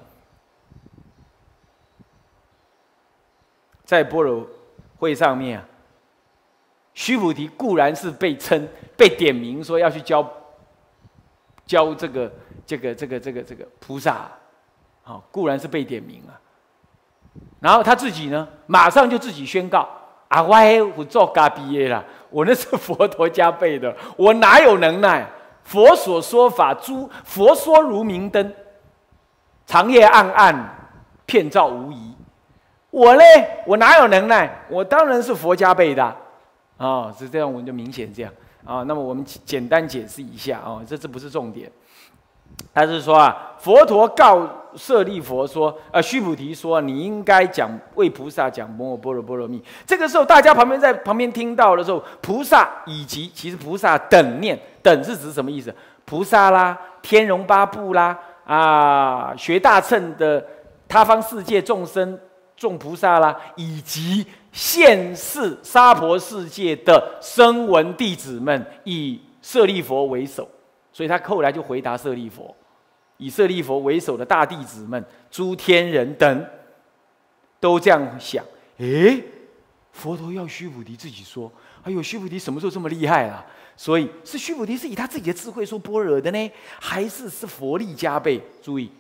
在般若会上面啊。须菩提固然是被称、被点名说要去教教这个、这个、这个、这个、这个菩萨，好、哦，固然是被点名啊。然后他自己呢，马上就自己宣告：啊，我我做嘎毕业啦，我那是佛陀加倍的，我哪有能耐？佛所说法，诸佛说如明灯，长夜暗暗，遍照无遗。我呢，我哪有能耐？我当然是佛加倍的、啊。哦，是这样，我们就明显这样啊、哦。那么我们简单解释一下啊、哦，这这不是重点。他是说啊，佛陀告舍利弗说，呃，须菩提说，你应该讲为菩萨讲摩诃般若波罗蜜。这个时候，大家旁边在旁边听到的时候，菩萨以及其实菩萨等念，等是指什么意思？菩萨啦，天龙八部啦，啊，学大乘的他方世界众生众菩萨啦，以及现世娑婆世界的声闻弟子们，以舍利弗为首，所以他后来就回答舍利弗，以舍利弗为首的大弟子们、诸天人等，都这样想：诶， 佛陀要须菩提自己说。哎呦，须菩提什么时候这么厉害啊？所以是须菩提是以他自己的智慧说般若的呢，还是是佛力加倍？注意，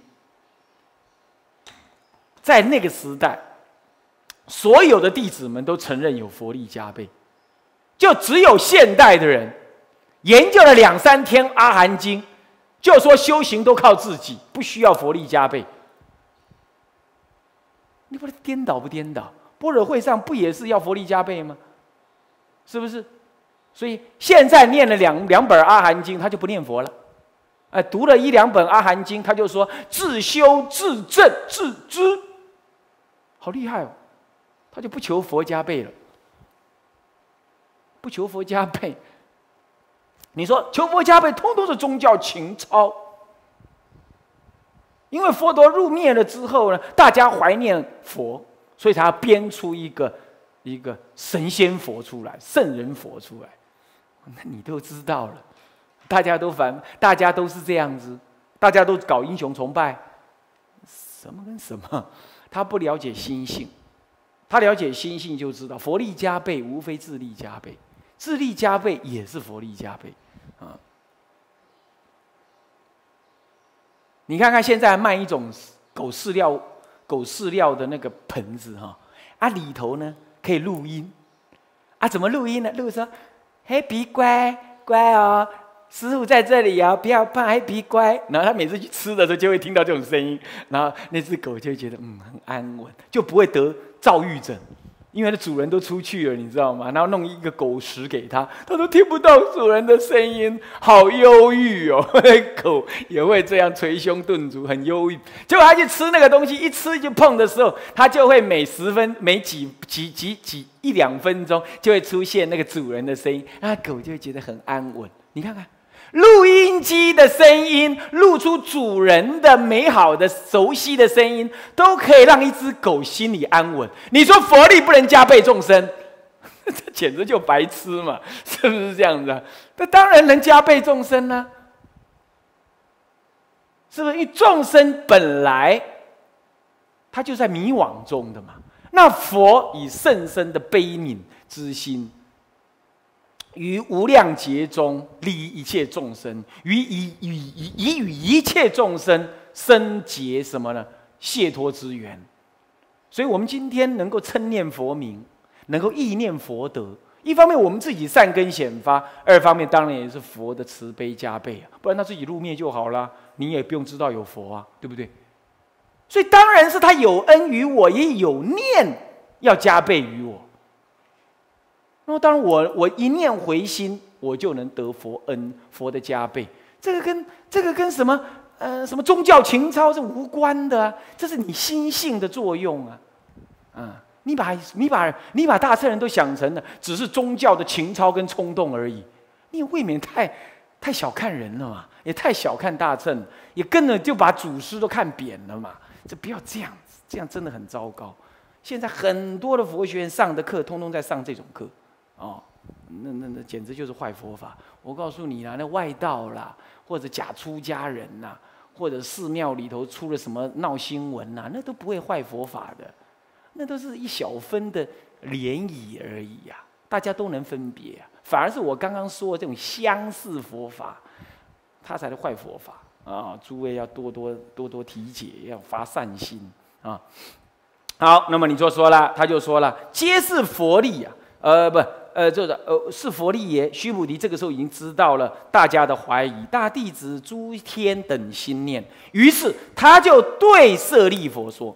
在那个时代，所有的弟子们都承认有佛力加倍，就只有现代的人研究了两三天《阿含经》，就说修行都靠自己，不需要佛力加倍。你把它颠倒不颠倒？般若会上不也是要佛力加倍吗？是不是？所以现在念了两两本《阿含经》，他就不念佛了。哎，读了一两本《阿含经》，他就说自修自证自知，好厉害哦！他就不求佛加倍了，不求佛加倍。你说求佛加倍，通通是宗教情操。因为佛陀入灭了之后呢，大家怀念佛，所以才要编出一个。一个神仙佛出来，圣人佛出来，那你都知道了，大家都反，大家都是这样子，大家都搞英雄崇拜，什么跟什么？他不了解心性，他了解心性就知道，佛力加倍无非自力加倍，自力加倍也是佛力加倍啊。你看看现在卖一种狗饲料、狗饲料的那个盆子哈，啊里头呢？可以录音，啊，怎么录音呢？录说：“黑皮乖乖哦，师傅在这里哦，不要怕，黑皮乖。”然后他每次去吃的时候，就会听到这种声音，然后那只狗就会觉得嗯很安稳，就不会得躁郁症，因为那主人都出去了，你知道吗？然后弄一个狗食给他，他都听不到主人的声音，好忧郁哦。狗也会这样捶胸顿足，很忧郁。结果他去吃那个东西，一吃就碰的时候，他就会每十分、每几几几几一两分钟就会出现那个主人的声音，那狗就会觉得很安稳。你看看。录音机的声音录出主人的美好的熟悉的声音，都可以让一只狗心里安稳。你说佛力不能加倍众生，这简直就白痴嘛，是不是这样子啊？那当然能加倍众生呢、啊，是不是？因为众生本来他就在迷惘中的嘛，那佛以甚深的悲悯之心。于无量劫中利益一切众生，于以与以与一切众生生结什么呢？解脱之缘。所以，我们今天能够称念佛名，能够意念佛德，一方面我们自己善根显发，二方面当然也是佛的慈悲加倍啊，不然他自己入灭就好了，你也不用知道有佛啊，对不对？所以当然是他有恩于我，也有念要加倍于我。那么当然我，我一念回心，我就能得佛恩，佛的加倍。这个跟这个跟什么呃什么宗教情操是无关的啊，这是你心性的作用啊，啊，你把你把你把大乘人都想成了只是宗教的情操跟冲动而已，你也未免太太小看人了嘛，也太小看大乘，也跟着就把祖师都看扁了嘛，这不要这样子，这样真的很糟糕。现在很多的佛学院上的课，通通在上这种课。哦，那那那简直就是坏佛法！我告诉你啦，那外道啦，或者假出家人呐，或者寺庙里头出了什么闹新闻呐，那都不会坏佛法的，那都是一小分的涟漪而已呀、啊，大家都能分别啊。反而是我刚刚说的这种相似佛法，它才是坏佛法啊！诸位要多多多多体解，要发善心啊。好，那么你就说了，他就说了，皆是佛力啊，呃不。呃，这个呃是佛力也。须菩提这个时候已经知道了大家的怀疑，大弟子诸天等心念，于是他就对舍利佛说：“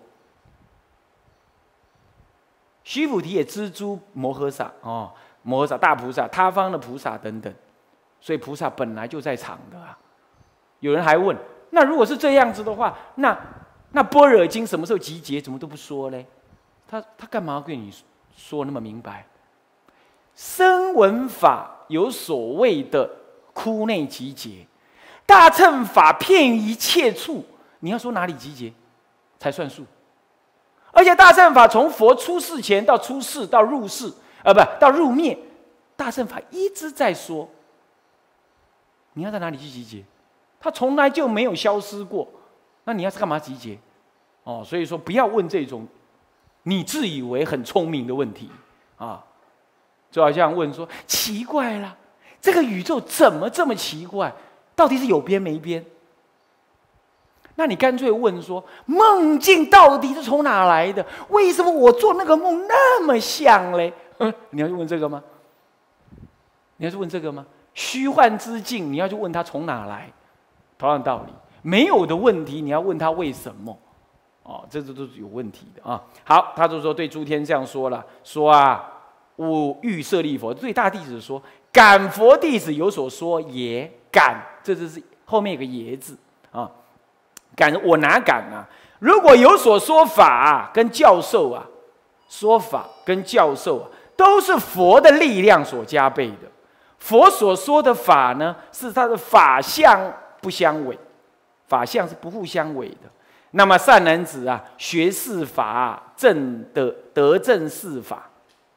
须菩提也知诸摩诃萨哦，摩诃萨、大菩萨、他方的菩萨等等，所以菩萨本来就在场的啊。”有人还问：那如果是这样子的话，那那般若经什么时候集结？怎么都不说嘞？他他干嘛要跟你说那么明白？声闻法有所谓的窟内集结，大乘法遍于一切处。你要说哪里集结才算数？而且大乘法从佛出世前到出世到入世，呃，不到入灭，大乘法一直在说。你要在哪里去集结？它从来就没有消失过。那你要是干嘛集结？哦，所以说不要问这种你自以为很聪明的问题。 啊，就好像问说：奇怪了，这个宇宙怎么这么奇怪？到底是有边没边？那你干脆问说：梦境到底是从哪来的？为什么我做那个梦那么像嘞？你要去问这个吗？你要去问这个吗？虚幻之境，你要去问他从哪来？同样道理，没有的问题，你要问他为什么？哦，这这都是有问题的啊。好，他就说对诸天这样说了，说啊，吾欲舍利佛，对大弟子说，感佛弟子有所说也，感，这就是后面有个也字啊。敢我哪敢啊？如果有所说法、啊、跟教授啊，说法跟教授啊，都是佛的力量所加倍的。佛所说的法呢，是他的法相不相违，法相是不互相违的。那么善男子啊，学是法，正得得正是法。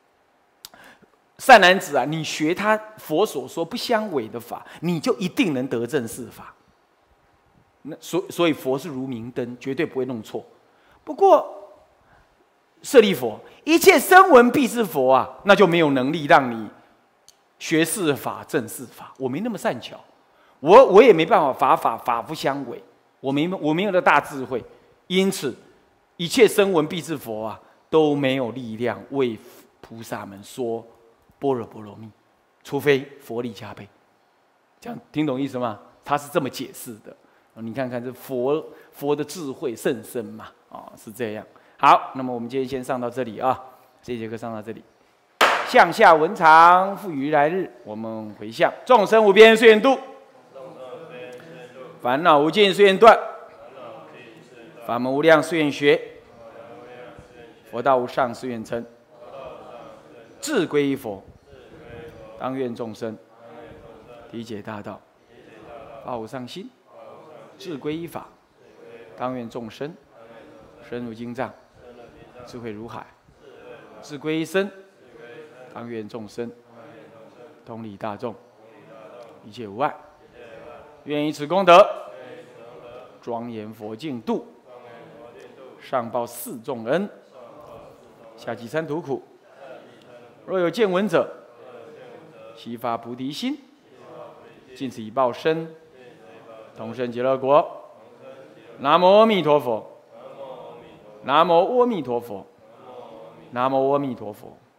善男子啊，你学他佛所说不相违的法，你就一定能得正是法。那所所以佛是如明灯，绝对不会弄错。不过舍利佛，一切声闻必是佛啊，那就没有能力让你学是法正是法。我没那么善巧，我我也没办法法法法不相违，我没我没有那大智慧，因此一切声闻必是佛啊，都没有力量为菩萨们说般若波罗蜜，除非佛力加倍。这样听懂意思吗？他是这么解释的。你看看这佛佛的智慧甚深嘛，哦，是这样。好，那么我们今天先上到这里啊，这节课上到这里。向下文长，复于来日，我们回向众生无边誓愿度，烦恼无尽誓愿断，法门无量誓愿学，佛道无上誓愿成，志归一佛，当愿众生理解大道，发无上心。志归依法，当愿众生深入经藏，智慧如海；志归一生，当愿众生同理大众，一切无碍。愿以此功德，庄严佛净土，上报四重恩，下济三途苦。若有见闻者，悉发菩提心，尽此一报身。同生极乐国。南无阿弥陀佛。南无阿弥陀佛。南无阿弥陀佛。